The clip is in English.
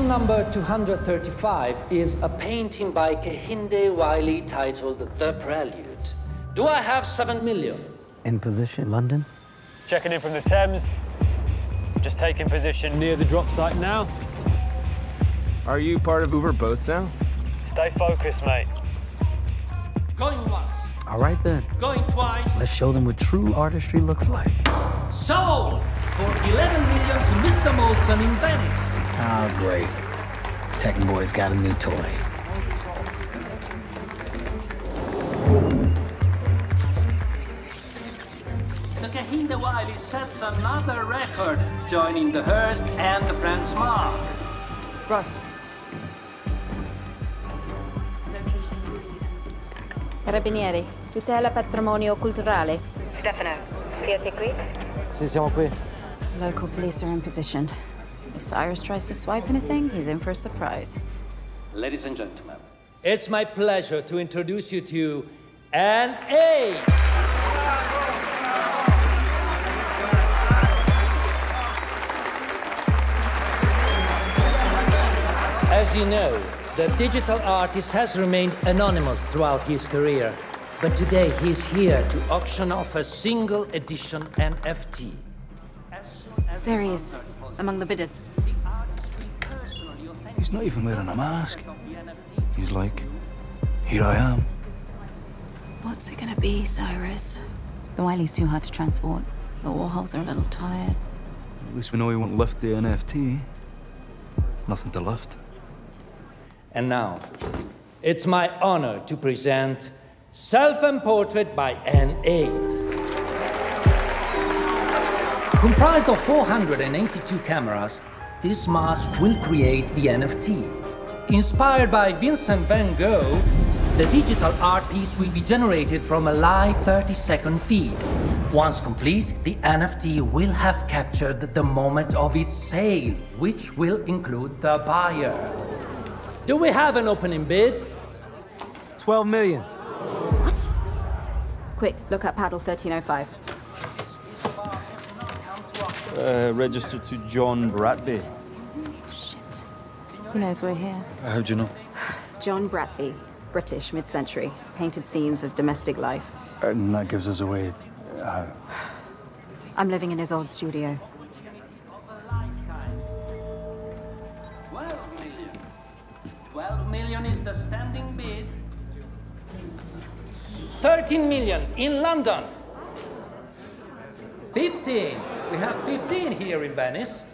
Number 235 is a painting by Kehinde Wiley titled The Prelude. Do I have 7 million? In position, London? Checking in from the Thames. Just taking position near the drop site now. Are you part of Uber Boats now? Stay focused, mate. Going once. All right, then. Going twice. Let's show them what true artistry looks like. Sold for 11 million to Mr. Molson in Venice. Oh, great. Tech Boy's got a new toy. The Kehinde Wiley sets another record, joining the Hearst and the Franz Mark. Ross. Carabinieri, tutela patrimonio culturale. Stefano, siete qui? Sì, siamo qui. Local police are in position. If Cyrus tries to swipe anything, he's in for a surprise. Ladies and gentlemen, it's my pleasure to introduce you to an 8. As you know, the digital artist has remained anonymous throughout his career, but today he's here to auction off a single edition NFT. There he is, among the bidders. He's not even wearing a mask. He's like, here I am. What's it gonna be, Cyrus? The Wiley's too hard to transport. The Warhols are a little tired. At least we know he won't lift the NFT. Nothing to lift. And now, it's my honor to present Self-and Portrait by N8. Comprised of 482 cameras, this mask will create the NFT. Inspired by Vincent van Gogh, the digital art piece will be generated from a live 30-second feed. Once complete, the NFT will have captured the moment of its sale, which will include the buyer. Do we have an opening bid? 12 million. What? Quick, look up paddle 1305. Registered to John Bradby. Shit. He knows we're here. How'd you know? John Bradby, British, mid-century. Painted scenes of domestic life. And that gives us away. I'm living in his old studio. 12 million is the standing bid. 13 million in London. 15. We have 15 here in Venice.